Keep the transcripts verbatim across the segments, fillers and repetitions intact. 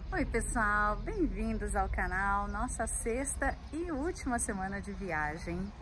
Oi pessoal, bem-vindos ao canal, nossa sexta e última semana de viagem.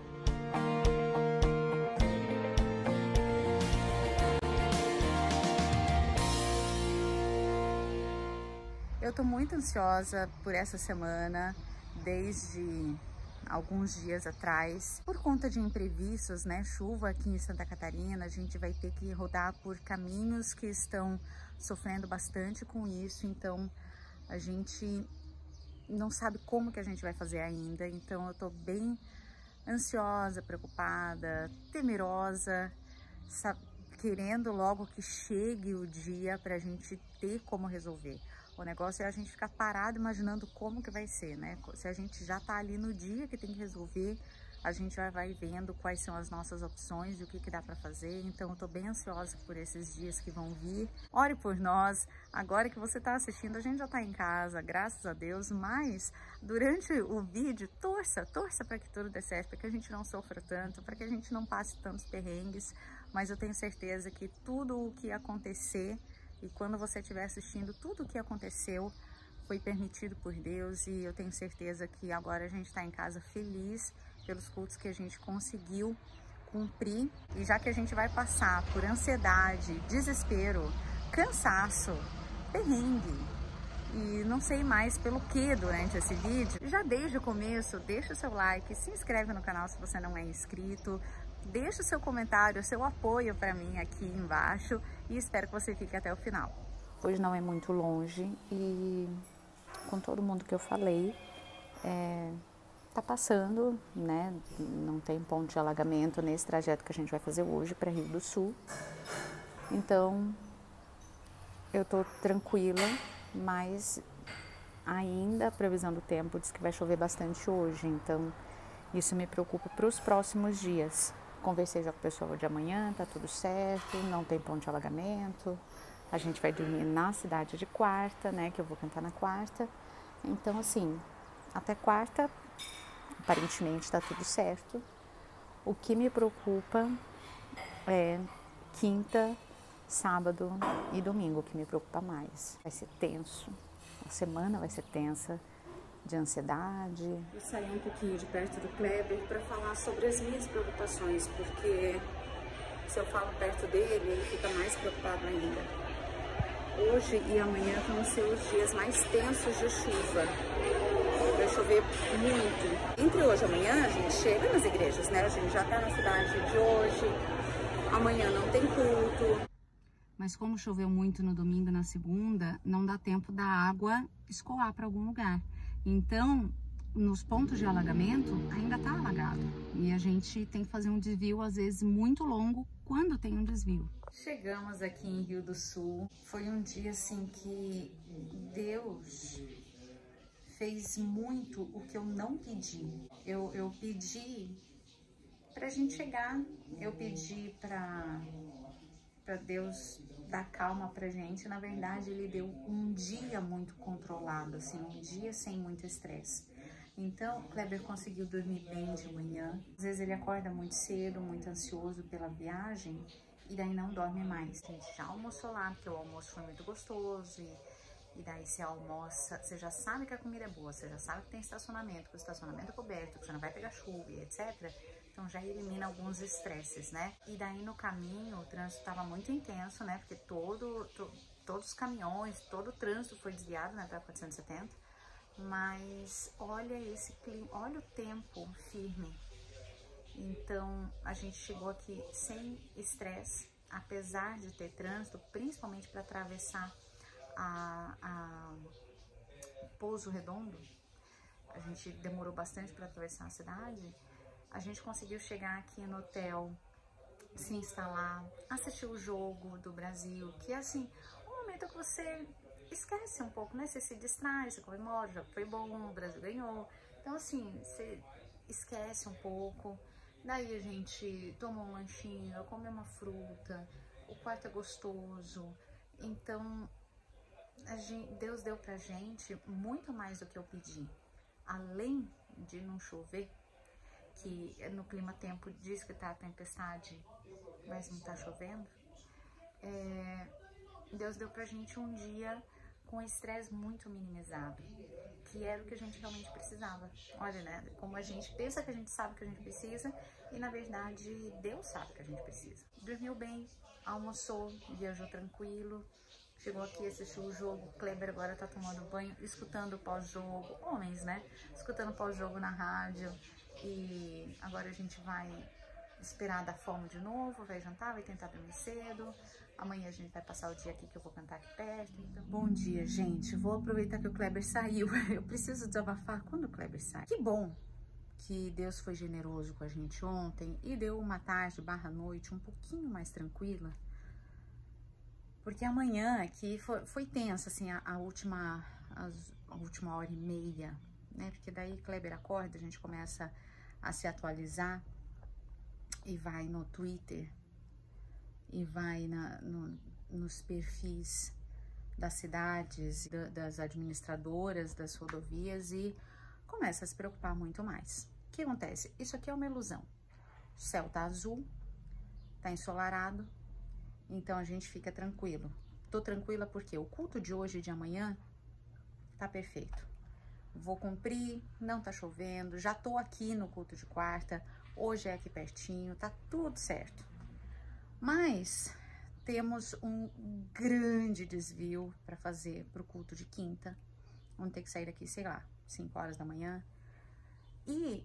Eu tô muito ansiosa por essa semana, desde alguns dias atrás, por conta de imprevistos, né? Chuva aqui em Santa Catarina, a gente vai ter que rodar por caminhos que estão sofrendo bastante com isso, então a gente não sabe como que a gente vai fazer ainda, então eu tô bem ansiosa, preocupada, temerosa, sabe, querendo logo que chegue o dia pra gente ter como resolver. O negócio é a gente ficar parado imaginando como que vai ser, né? Se a gente já tá ali no dia que tem que resolver, a gente já vai vendo quais são as nossas opções e o que que dá para fazer. Então eu tô bem ansiosa por esses dias que vão vir. Ore por nós. Agora que você tá assistindo, a gente já tá em casa, graças a Deus, mas durante o vídeo, torça, torça para que tudo dê certo, para que a gente não sofra tanto, para que a gente não passe tantos perrengues, mas eu tenho certeza que tudo o que acontecer, e quando você estiver assistindo, tudo o que aconteceu foi permitido por Deus, e eu tenho certeza que agora a gente está em casa feliz pelos cultos que a gente conseguiu cumprir. E já que a gente vai passar por ansiedade, desespero, cansaço, perrengue e não sei mais pelo que durante esse vídeo, já desde o começo, deixa o seu like, se inscreve no canal se você não é inscrito, deixa o seu comentário, o seu apoio para mim aqui embaixo e espero que você fique até o final. Hoje não é muito longe e com todo mundo que eu falei, é, tá passando, né? Não tem ponto de alagamento nesse trajeto que a gente vai fazer hoje para Rio do Sul. Então, eu tô tranquila, mas ainda a previsão do tempo diz que vai chover bastante hoje, então isso me preocupa para os próximos dias. Conversei já com o pessoal de amanhã, tá tudo certo, não tem ponto de alagamento. A gente vai dormir na cidade de quarta, né, que eu vou cantar na quarta. Então, assim, até quarta, aparentemente tá tudo certo. O que me preocupa é quinta, sábado e domingo, que me preocupa mais. Vai ser tenso, a semana vai ser tensa, de ansiedade. Eu saí um pouquinho de perto do Kleber para falar sobre as minhas preocupações, porque se eu falo perto dele, ele fica mais preocupado ainda. Hoje e amanhã vão ser os dias mais tensos de chuva. Vai chover muito. Entre hoje e amanhã a gente chega nas igrejas, né? A gente já tá na cidade de hoje. Amanhã não tem culto. Mas como choveu muito no domingo e na segunda, não dá tempo da água escoar para algum lugar. Então, nos pontos de alagamento, ainda tá alagado. E a gente tem que fazer um desvio, às vezes, muito longo, quando tem um desvio. Chegamos aqui em Rio do Sul. Foi um dia, assim, que Deus fez muito o que eu não pedi. Eu, eu pedi pra gente chegar, eu pedi pra... para Deus dar calma pra gente. Na verdade, ele deu um dia muito controlado, assim, um dia sem muito estresse. Então, o Kleber conseguiu dormir bem de manhã. Às vezes ele acorda muito cedo, muito ansioso pela viagem, e daí não dorme mais. A gente já almoçou lá, porque o almoço foi muito gostoso, e, e daí você almoça, você já sabe que a comida é boa, você já sabe que tem estacionamento, que o estacionamento é coberto, que você não vai pegar chuva, e etcétera. Então já elimina alguns estresses, né? E daí no caminho o trânsito estava muito intenso, né? Porque todo, to, todos os caminhões, todo o trânsito foi desviado, né? Para quatrocentos e setenta. Mas olha esse clima, olha o tempo firme. Então a gente chegou aqui sem estresse, apesar de ter trânsito, principalmente para atravessar a, a Pouso Redondo. A gente demorou bastante para atravessar a cidade. A gente conseguiu chegar aqui no hotel, se instalar, assistir o jogo do Brasil, que é assim, um momento que você esquece um pouco, né? Você se distrai, você comemora, já foi bom, o Brasil ganhou. Então, assim, você esquece um pouco. Daí a gente tomou um lanchinho, comeu uma fruta, o quarto é gostoso. Então, a gente, Deus deu pra gente muito mais do que eu pedi. Além de não chover, que no clima tempo diz que tá tempestade, mas não tá chovendo, é, Deus deu pra gente um dia com estresse muito minimizado, que era o que a gente realmente precisava. Olha, né, como a gente pensa que a gente sabe o que a gente precisa e na verdade Deus sabe o que a gente precisa. Dormiu bem, almoçou, viajou tranquilo, chegou aqui, assistiu o jogo. O Kleber agora tá tomando banho, escutando o pós-jogo, homens, né, escutando o pós-jogo na rádio. E agora a gente vai esperar dar fome de novo, vai jantar, vai tentar dormir cedo. Amanhã a gente vai passar o dia aqui que eu vou cantar aqui perto. Então... Bom dia, gente. Vou aproveitar que o Kleber saiu. Eu preciso desabafar quando o Kleber sai. Que bom que Deus foi generoso com a gente ontem e deu uma tarde barra noite um pouquinho mais tranquila. Porque amanhã aqui foi, foi tensa, assim, a, a, última, as, a última hora e meia, né? Porque daí Kleber acorda, a gente começa a se atualizar e vai no Twitter e vai na, no, nos perfis das cidades, da, das administradoras das rodovias e começa a se preocupar muito mais. O que acontece? Isso aqui é uma ilusão. O céu tá azul, tá ensolarado, então a gente fica tranquilo. Tô tranquila porque o culto de hoje e de amanhã tá perfeito. Vou cumprir, não tá chovendo, já tô aqui no culto de quarta, hoje é aqui pertinho, tá tudo certo. Mas temos um grande desvio para fazer pro culto de quinta. Vamos ter que sair daqui, sei lá, cinco horas da manhã. E,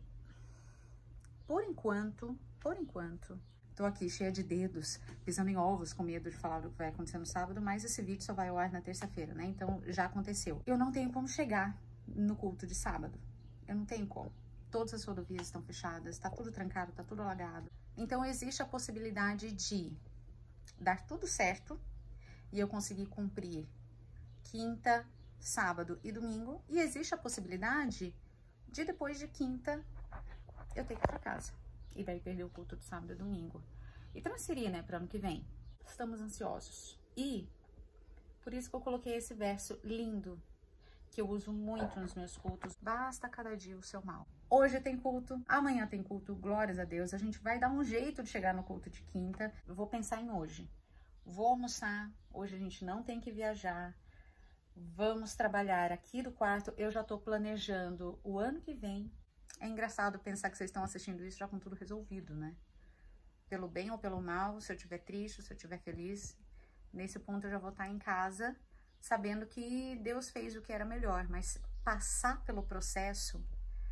por enquanto, por enquanto, tô aqui cheia de dedos, pisando em ovos, com medo de falar do que vai acontecer no sábado, mas esse vídeo só vai ao ar na terça-feira, né? Então, já aconteceu. Eu não tenho como chegar no culto de sábado. Eu não tenho como. Todas as rodovias estão fechadas, tá tudo trancado, tá tudo alagado. Então, existe a possibilidade de dar tudo certo e eu conseguir cumprir quinta, sábado e domingo. E existe a possibilidade de depois de quinta eu ter que ir pra casa. E daí perder o culto de sábado e domingo. E transferir, né, para ano que vem. Estamos ansiosos. E por isso que eu coloquei esse verso lindo, que eu uso muito nos meus cultos. Basta cada dia o seu mal. Hoje tem culto, amanhã tem culto, glórias a Deus. A gente vai dar um jeito de chegar no culto de quinta. Eu vou pensar em hoje. Vou almoçar, hoje a gente não tem que viajar. Vamos trabalhar aqui do quarto. Eu já tô planejando o ano que vem. É engraçado pensar que vocês estão assistindo isso já com tudo resolvido, né? Pelo bem ou pelo mal, se eu estiver triste, se eu estiver feliz. Nesse ponto eu já vou estar em casa, sabendo que Deus fez o que era melhor. Mas passar pelo processo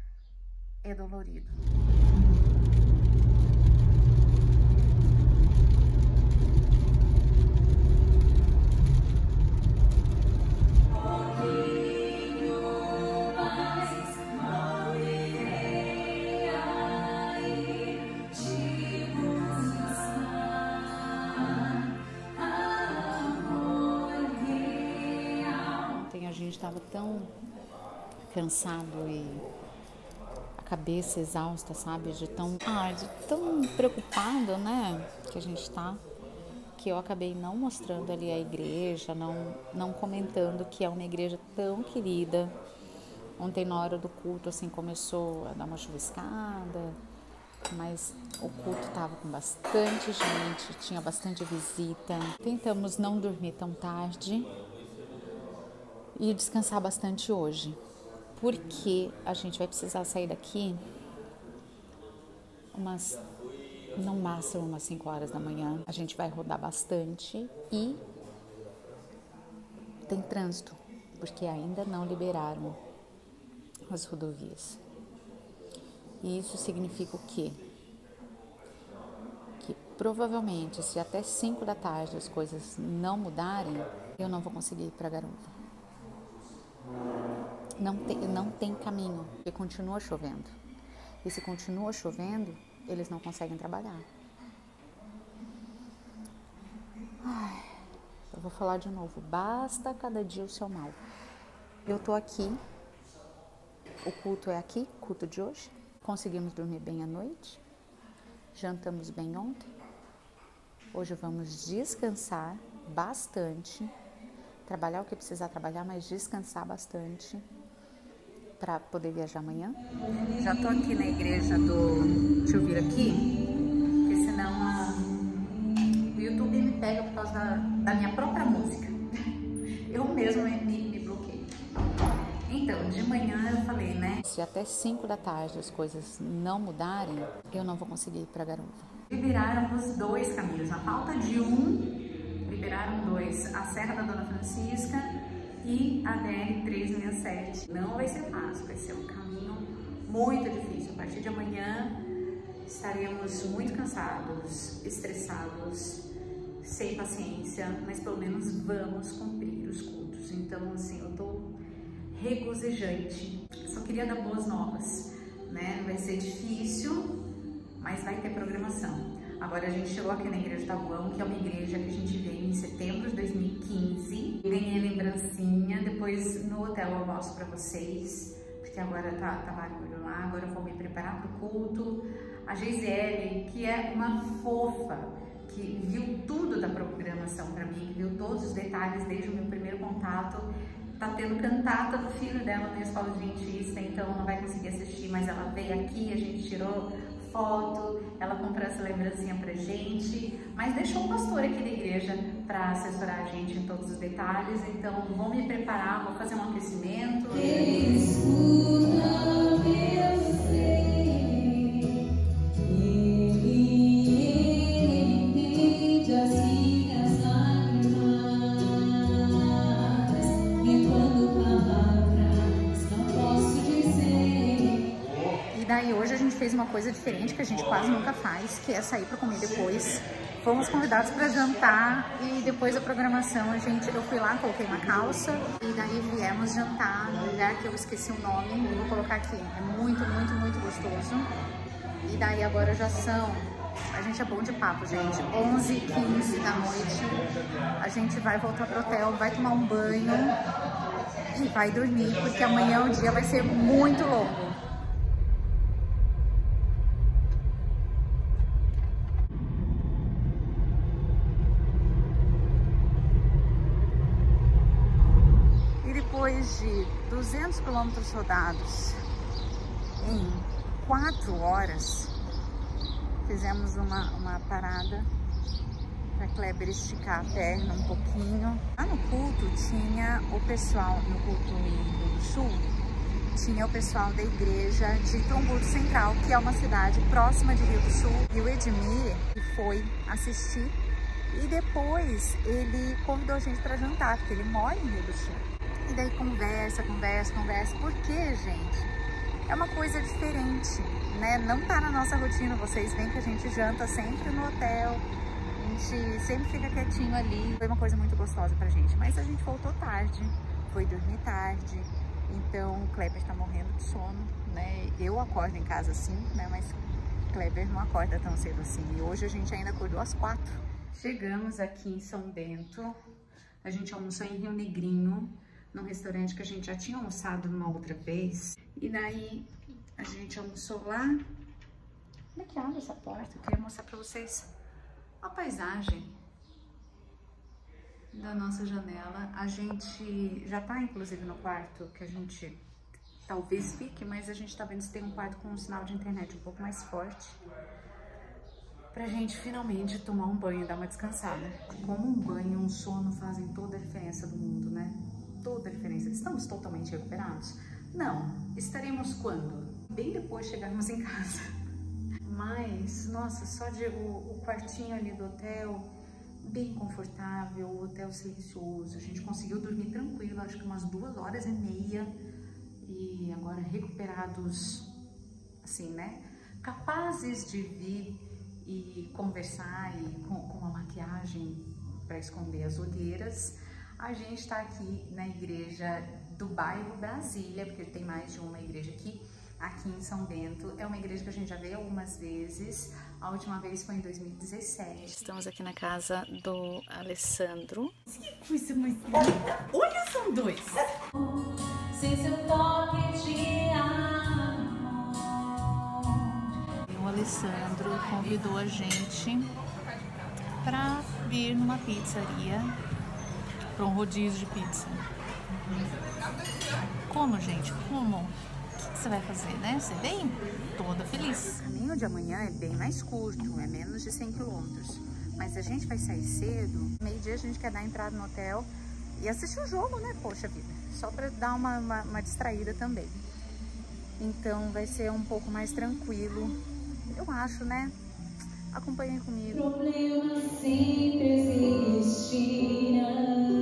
é dolorido. Ontem a gente estava tão cansado e a cabeça exausta, sabe, de tão, ah, de tão preocupado, né, que a gente tá, que eu acabei não mostrando ali a igreja, não, não comentando que é uma igreja tão querida. Ontem na hora do culto, assim, começou a dar uma chuviscada, mas o culto tava com bastante gente, tinha bastante visita. Tentamos não dormir tão tarde e descansar bastante hoje. Porque a gente vai precisar sair daqui umas, no máximo umas cinco horas da manhã. A gente vai rodar bastante e tem trânsito, porque ainda não liberaram as rodovias. E isso significa o quê? Que provavelmente, se até cinco da tarde as coisas não mudarem, eu não vou conseguir ir para Garuva. Não tem, não tem caminho, porque continua chovendo. E se continua chovendo, eles não conseguem trabalhar. Ai, eu vou falar de novo. Basta cada dia o seu mal. Eu tô aqui. O culto é aqui, culto de hoje. Conseguimos dormir bem à noite. Jantamos bem ontem. Hoje vamos descansar bastante. Trabalhar o que precisar trabalhar, mas descansar bastante para poder viajar amanhã. Já tô aqui na igreja do... Deixa eu vir aqui, porque senão o YouTube me pega por causa da, da minha própria música. Eu mesma me se até cinco da tarde as coisas não mudarem, eu não vou conseguir ir para Garuva. Liberaram os dois caminhos, na falta de um, liberaram dois, a Serra da Dona Francisca e a D R trezentos e sessenta e sete. Não vai ser fácil, vai ser um caminho muito difícil. A partir de amanhã estaremos muito cansados, estressados, sem paciência, mas pelo menos vamos cumprir os cultos. Então, assim, eu tô regozijante. Só queria dar boas novas, né? Vai ser difícil, mas vai ter programação. Agora a gente chegou aqui na Igreja de Taboão, que é uma igreja que a gente veio em setembro de dois mil e quinze. Ganhei lembrancinha, depois no hotel eu mostro pra vocês, porque agora tá, tá barulho lá, agora eu vou me preparar pro culto. A Geisele, que é uma fofa, que viu tudo da programação pra mim, que viu todos os detalhes desde o meu primeiro contato, tá tendo cantata do filho dela na escola de dentista, então não vai conseguir assistir, mas ela veio aqui, a gente tirou foto, ela comprou essa lembrancinha pra gente, mas deixou o pastor aqui da igreja para assessorar a gente em todos os detalhes, então vou me preparar, vou fazer um aquecimento. Escuta, eu sei. E hoje a gente fez uma coisa diferente que a gente quase nunca faz, que é sair para comer depois. Fomos convidados para jantar e depois da programação a gente, eu fui lá, coloquei uma calça e daí viemos jantar num lugar que eu esqueci o nome, vou colocar aqui. É muito, muito, muito gostoso. E daí agora já são, a gente é bom de papo, gente, onze e quinze da noite. A gente vai voltar pro hotel, vai tomar um banho e vai dormir, porque amanhã o dia vai ser muito longo. Depois de duzentos quilômetros rodados em quatro horas, fizemos uma, uma parada para Kleber esticar a perna um pouquinho. Lá no culto tinha o pessoal, no culto em Rio do Sul, tinha o pessoal da igreja de Trombudo Central, que é uma cidade próxima de Rio do Sul, e o Edmir foi assistir e depois ele convidou a gente para jantar, porque ele mora em Rio do Sul. E daí conversa, conversa, conversa, porque, gente, é uma coisa diferente, né? Não tá na nossa rotina, vocês veem que a gente janta sempre no hotel, a gente sempre fica quietinho ali. Foi uma coisa muito gostosa pra gente, mas a gente voltou tarde, foi dormir tarde, então o Kleber tá morrendo de sono, né? Eu acordo em casa assim, né? Mas Kleber não acorda tão cedo assim, e hoje a gente ainda acordou às quatro. Chegamos aqui em São Bento, a gente almoçou em Rio Negrinho, num restaurante que a gente já tinha almoçado uma outra vez. E daí a gente almoçou lá. Como é que abre essa porta? Eu queria mostrar pra vocês a paisagem da nossa janela. A gente já tá inclusive no quarto que a gente talvez fique, mas a gente tá vendo se tem um quarto com um sinal de internet um pouco mais forte, pra gente finalmente tomar um banho e dar uma descansada. Como um banho e um sono fazem toda a diferença do mundo, né? Toda a diferença. Estamos totalmente recuperados? Não. Estaremos quando? Bem depois de chegarmos em casa. Mas, nossa, só de o, o quartinho ali do hotel, bem confortável, o hotel silencioso, a gente conseguiu dormir tranquilo, acho que umas duas horas e meia, e agora recuperados, assim, né? Capazes de vir e conversar e com, com uma maquiagem para esconder as olheiras. A gente está aqui na igreja do bairro Brasília, porque tem mais de uma igreja aqui, aqui em São Bento. É uma igreja que a gente já veio algumas vezes, a última vez foi em dois mil e dezessete. Estamos aqui na casa do Alessandro. Que coisa mais linda! Olha, são dois! Sem seu toque de amor. O Alessandro convidou a gente para vir numa pizzaria, para um rodízio de pizza. Como, gente? Como? O que você vai fazer, né? Você vem toda feliz. O caminho de amanhã é bem mais curto, é menos de cem quilômetros. Mas a gente vai sair cedo, meio-dia a gente quer dar entrada no hotel e assistir o jogo, né? Poxa vida, só para dar uma, uma, uma distraída também. então vai ser um pouco mais tranquilo, eu acho, né? Acompanhem comigo. Problema sempre existirão,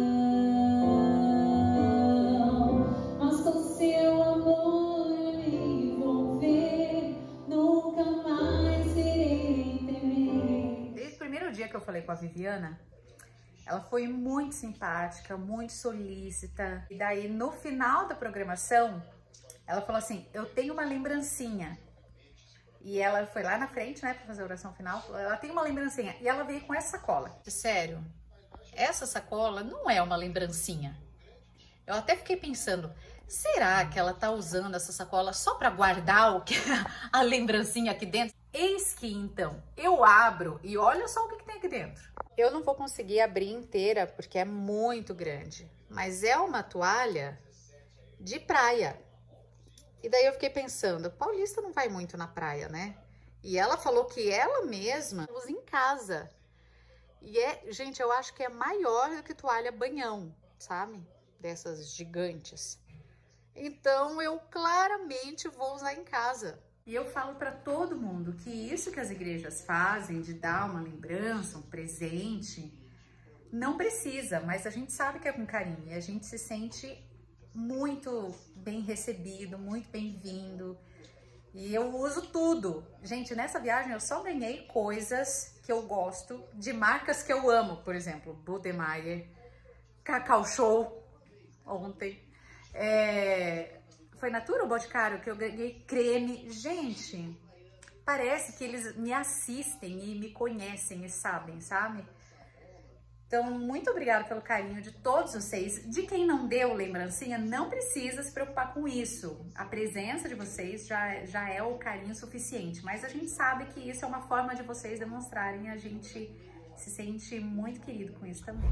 mas com seu amor me envolver, nunca mais irei temer. Desde o primeiro dia que eu falei com a Viviana, ela foi muito simpática, muito solícita. E daí, no final da programação, ela falou assim, eu tenho uma lembrancinha. E ela foi lá na frente, né, pra fazer a oração final. Ela tem uma lembrancinha. E ela veio com essa sacola. Sério, essa sacola não é uma lembrancinha. Eu até fiquei pensando, será que ela tá usando essa sacola só pra guardar o que, a lembrancinha aqui dentro? Eis que, então, eu abro e olha só o que, que tem aqui dentro. Eu não vou conseguir abrir inteira porque é muito grande. Mas é uma toalha de praia. E daí eu fiquei pensando, paulista não vai muito na praia, né? E ela falou que ela mesma usa em casa. E é, gente, eu acho que é maior do que toalha banhão, sabe? Dessas gigantes. Então eu claramente vou usar em casa. E eu falo para todo mundo que isso que as igrejas fazem, de dar uma lembrança, um presente, não precisa, mas a gente sabe que é com carinho e a gente se sente muito bem recebido, muito bem-vindo. E eu uso tudo. Gente, nessa viagem eu só ganhei coisas que eu gosto, de marcas que eu amo, por exemplo, Budemeier, Cacau Show, ontem. É... Foi Natura ou Boticário que eu ganhei creme. Gente, parece que eles me assistem e me conhecem e sabem, sabe? Então, muito obrigada pelo carinho de todos vocês. De quem não deu lembrancinha, não precisa se preocupar com isso. A presença de vocês já, já é o carinho suficiente. Mas a gente sabe que isso é uma forma de vocês demonstrarem. A gente se sente muito querido com isso também.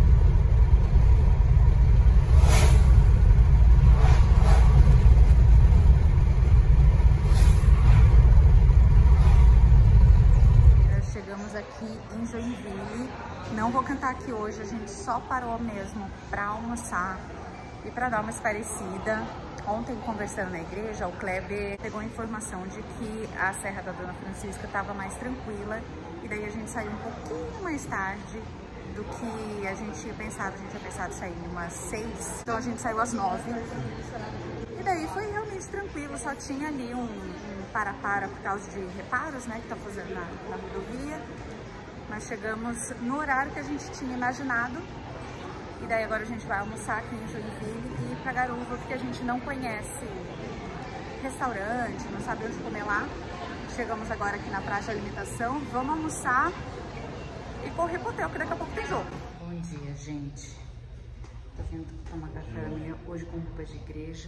Chegamos aqui em Joinville. Não vou cantar aqui hoje, a gente só parou mesmo para almoçar e para dar uma esparecida. Ontem, conversando na igreja, o Kleber pegou a informação de que a Serra da Dona Francisca estava mais tranquila e daí a gente saiu um pouquinho mais tarde do que a gente tinha pensado. A gente tinha pensado sair umas seis, então a gente saiu às nove. E daí foi realmente tranquilo, só tinha ali um, um para-para por causa de reparos, né, que tá fazendo na, na rodovia. Mas chegamos no horário que a gente tinha imaginado. E daí agora a gente vai almoçar aqui em Joinville e ir pra Garuva, porque a gente não conhece restaurante, não sabe onde comer lá. Chegamos agora aqui na praça de alimentação, vamos almoçar e correr pro hotel, que daqui a pouco tem jogo. Bom dia, gente. Tô vindo tomar café da manhã hoje com roupa de igreja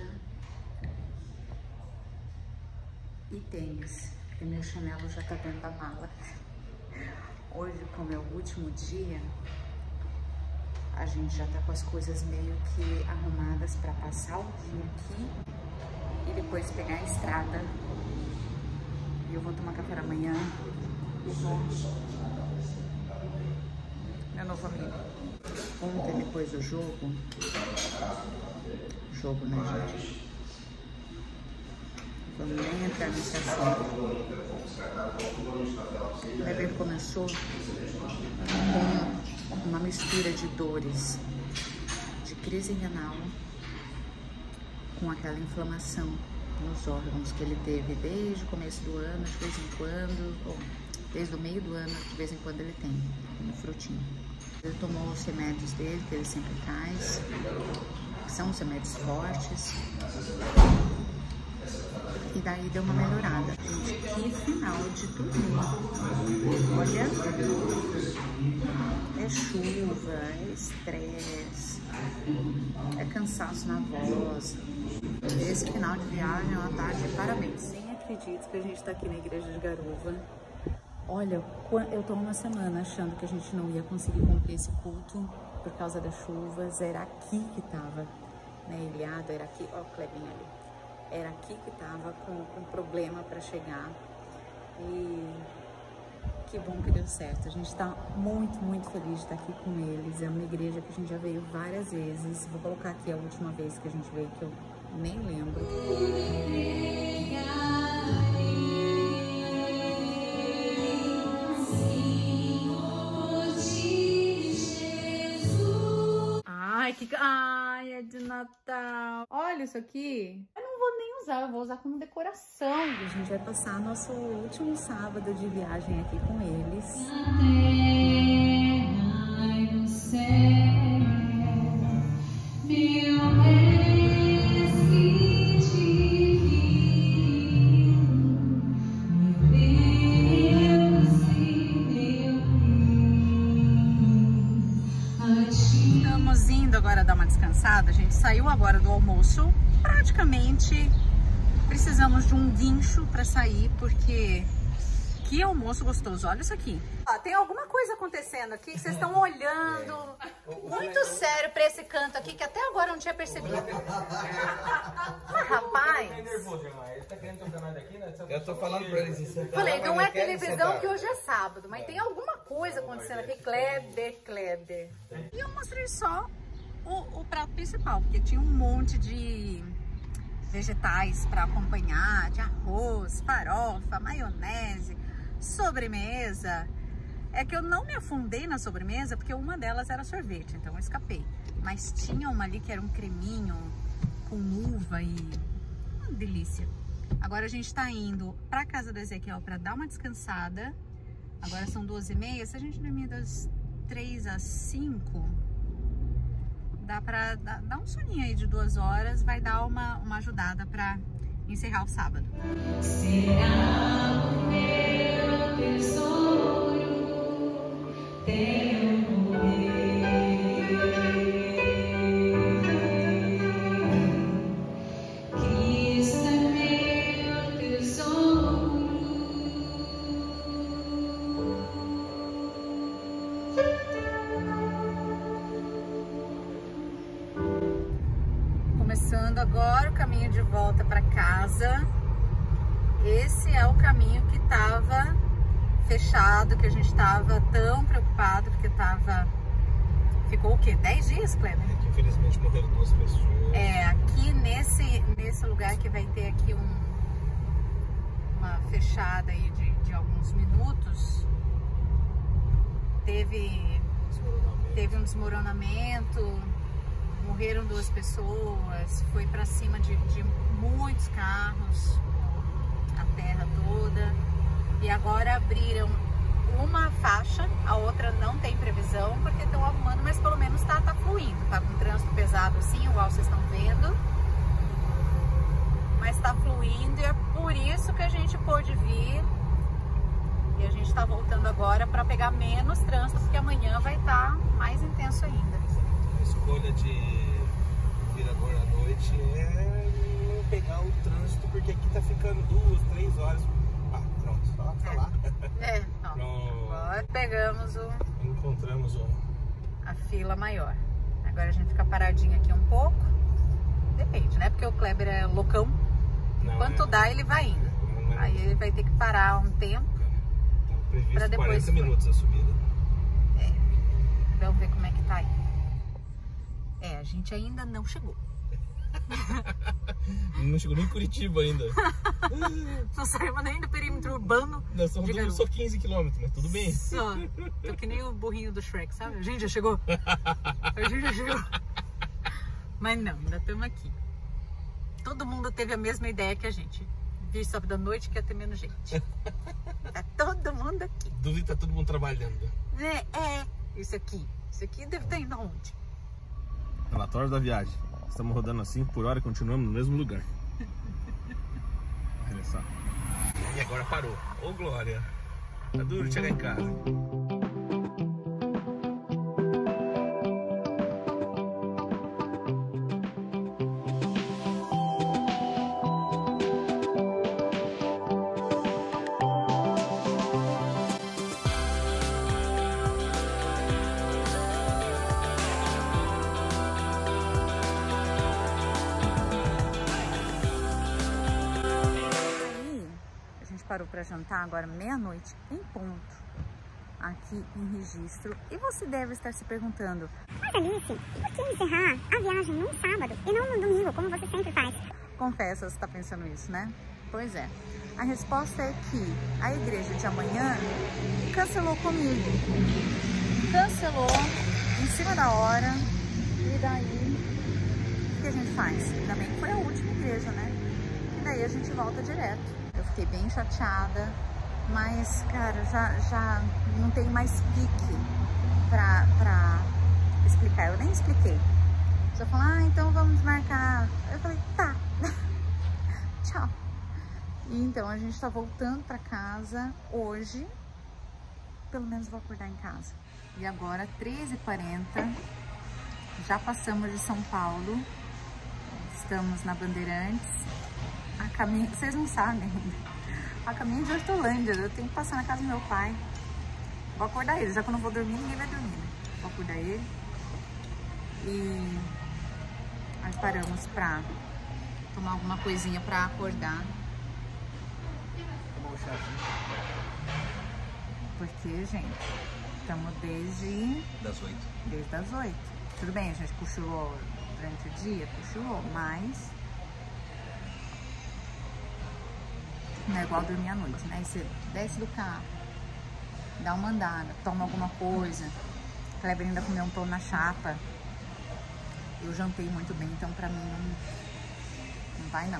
e tênis, porque meu chinelo já tá dentro da mala. Hoje, como é o último dia, a gente já tá com as coisas meio que arrumadas para passar o dia aqui e depois pegar a estrada. E eu vou tomar café da manhã e vou... Meu novo amigo. Ontem, depois do jogo, jogo, né, gente? Vamos nem entrar nesse assunto. O bebê começou com uma mistura de dores, de crise renal, com aquela inflamação nos órgãos que ele teve desde o começo do ano, de vez em quando, ou desde o meio do ano, de vez em quando ele tem, no frutinho. Ele tomou os remédios dele, que ele sempre traz, são os remédios fortes. E daí deu uma melhorada. Gente, que final de domingo. Olha, é chuva, é estresse, é cansaço na voz. Esse final de viagem é uma tarde de parabéns. Nem acredito que a gente tá aqui na igreja de Garuva. Olha, eu tô uma semana achando que a gente não ia conseguir cumprir esse culto por causa das chuvas. Era aqui que tava, né, ilhado, era aqui, ó o Clebinho ali. Era aqui que tava com, com problema para chegar e que bom que deu certo. A gente tá muito, muito feliz de estar aqui com eles. É uma igreja que a gente já veio várias vezes. Vou colocar aqui a última vez que a gente veio, que eu Nem lembro. Ai, que... Ai, é de Natal. Olha isso aqui. Eu não vou nem usar, eu vou usar como decoração. A gente vai passar nosso último sábado de viagem aqui com eles. Estamos indo agora dar uma descansada. A gente saiu agora do almoço. Praticamente precisamos de um guincho para sair, porque que almoço gostoso. Olha isso aqui. Ó, tem alguma coisa acontecendo aqui que vocês estão olhando muito sério para esse canto aqui, que até agora eu não tinha percebido. Mas, rapaz, eu tô falando pra eles. Falei, não é televisão que hoje é sábado, mas tem alguma coisa acontecendo aqui. Kleber, Kleber. E eu mostrei só o, o prato principal, porque tinha um monte de vegetais para acompanhar, de arroz, farofa, maionese, sobremesa. É que eu não me afundei na sobremesa, porque uma delas era sorvete, então eu escapei. Mas tinha uma ali que era um creminho com uva e uma delícia. Agora a gente tá indo pra casa do Ezequiel para dar uma descansada. Agora são duas e meia, se a gente dormir das três às cinco, dá pra dar, dar um soninho aí de duas horas, vai dar uma, uma ajudada pra encerrar o sábado. Será o meu tesouro, teu poder, Cristo é meu tesouro. Começando agora o caminho de volta para casa. Esse é o caminho que estava fechado, que a gente estava tão preocupado, porque tava... Ficou o quê? dez dias, Kleber? É que infelizmente morreram duas pessoas. É, aqui nesse, nesse lugar que vai ter aqui um, uma fechada aí de, de alguns minutos, teve, teve um desmoronamento, morreram duas pessoas, foi para cima de, de muitos carros, a terra toda. E agora abriram uma faixa, a outra não tem previsão, porque estão arrumando, mas pelo menos tá, tá fluindo. Tá com trânsito pesado assim, igual vocês estão vendo. Mas tá fluindo e é por isso que a gente pôde vir. E a gente tá voltando agora para pegar menos trânsito, porque amanhã vai estar mais intenso ainda. A escolha de vir agora à noite é não pegar o trânsito, porque aqui tá ficando duas, três horas. Ah, pronto, só falar. É, ó, agora pegamos o... Encontramos o... a fila maior. Agora a gente fica paradinho aqui um pouco. Depende, né? Porque o Kleber é loucão. Enquanto é... dá, ele vai indo. É... Aí ele vai ter que parar um tempo. Tá previsto pra depois quarenta minutos a subida. É. Vamos ver como é que tá aí. É, a gente ainda não chegou. Não chegou nem em Curitiba ainda. Não saímos nem do perímetro urbano. Nós só, só quinze quilômetros, mas tudo bem. Só. Tô que nem o burrinho do Shrek, sabe? A gente já chegou. A gente já chegou. Mas não, ainda estamos aqui. Todo mundo teve a mesma ideia que a gente. Vi sábado à noite que ia ter menos gente. Tá todo mundo aqui. Duvido que tá todo mundo trabalhando. É, é. Isso aqui. Isso aqui deve estar indo aonde? Relatório da viagem. Estamos rodando assim por hora e continuamos no mesmo lugar. Olha só. E agora parou. Ô, Glória. Tá duro chegar em casa. Parou para jantar agora meia-noite em ponto. aqui em Registro. E você deve estar se perguntando: mas Alice, por que encerrar a viagem num sábado e não no domingo, como você sempre faz? Confesso, você está pensando isso, né? Pois é. A resposta é que a igreja de amanhã cancelou comigo. Cancelou em cima da hora. E daí, o que a gente faz? Ainda bem que foi a última igreja, né? E daí a gente volta direto. Eu fiquei bem chateada, mas, cara, já, já não tem mais pique pra, pra explicar. Eu nem expliquei. Só falou, ah, então vamos marcar. Eu falei, tá. Tchau. E então a gente tá voltando pra casa hoje. Pelo menos vou acordar em casa. E agora, treze e quarenta, já passamos de São Paulo. Estamos na Bandeirantes. A caminho, vocês não sabem ainda. A caminho de Hortolândia. Eu tenho que passar na casa do meu pai. Vou acordar ele. Já que eu não vou dormir, ninguém vai dormir, né? Vou acordar ele. E aí paramos pra tomar alguma coisinha pra acordar. Porque, gente, estamos desde... Das oito. Desde as oito. Tudo bem, a gente cochilou durante o dia, cochilou, mas... não é igual dormir à noite, né? Aí você desce do carro, dá uma andada, toma alguma coisa. A Kleber ainda comeu um pão na chapa. Eu jantei muito bem, então pra mim não, não vai não.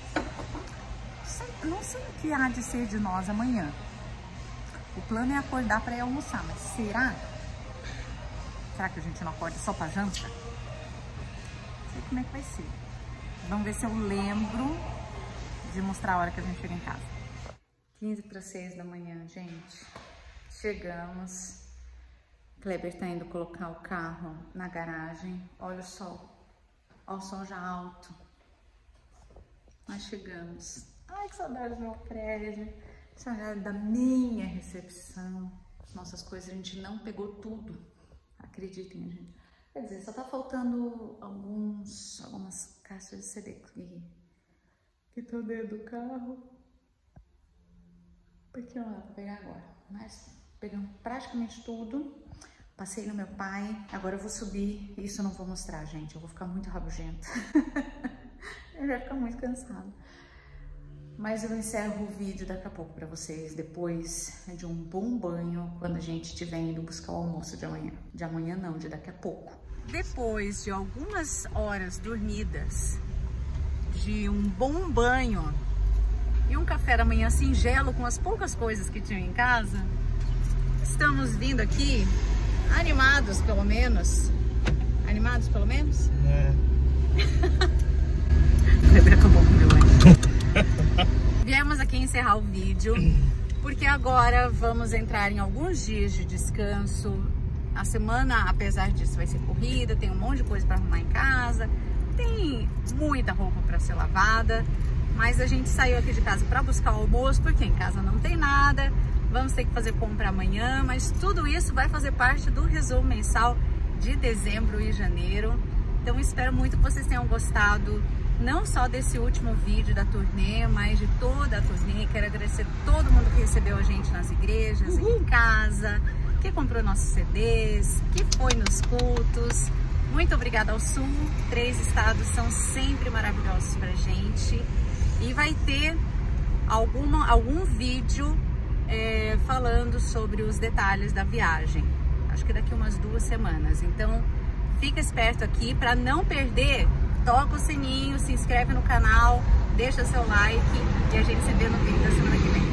Não sei o que há de ser de nós amanhã. O plano é acordar para ir almoçar, mas será? Será que a gente não acorda só para janta? Não sei como é que vai ser. Vamos ver se eu lembro de mostrar a hora que a gente chega em casa. quinze para seis da manhã, gente. Chegamos. Kleber tá indo colocar o carro na garagem. Olha o sol. Olha o sol já alto. Nós chegamos. Ai, que saudade do meu prédio. Saudade da minha recepção. As nossas coisas, a gente não pegou tudo. Acreditem, gente. Quer dizer, só tá faltando alguns, algumas caixas de C D que que estão dentro do carro. Porque não dá pra pegar agora. Mas pegamos praticamente tudo. Passei no meu pai. Agora eu vou subir. Isso eu não vou mostrar, gente. Eu vou ficar muito rabugenta. Eu já fico muito cansada. Mas eu encerro o vídeo daqui a pouco pra vocês, depois de um bom banho, quando a gente estiver indo buscar o almoço de amanhã. De amanhã não, de daqui a pouco. Depois de algumas horas dormidas, de um bom banho e um café da manhã singelo com as poucas coisas que tinha em casa, estamos vindo aqui, animados pelo menos. Animados pelo menos? É. Acabou com o meu lanche. Viemos aqui encerrar o vídeo, porque agora vamos entrar em alguns dias de descanso. A semana, apesar disso, vai ser corrida, tem um monte de coisa para arrumar em casa, tem muita roupa para ser lavada, mas a gente saiu aqui de casa para buscar o almoço, porque em casa não tem nada, vamos ter que fazer compra amanhã, mas tudo isso vai fazer parte do resumo mensal de dezembro e janeiro. Então espero muito que vocês tenham gostado, não só desse último vídeo da turnê, mas de toda a turnê. Quero agradecer a todo mundo que recebeu a gente nas igrejas, uhum, em casa, que comprou nossos C Ds, que foi nos cultos. Muito obrigada ao Sul. Três estados são sempre maravilhosos pra gente. E vai ter alguma, algum vídeo é, falando sobre os detalhes da viagem. Acho que daqui umas duas semanas. Então, fica esperto aqui para não perder. Toca o sininho, se inscreve no canal, deixa seu like e a gente se vê no vídeo da semana que vem.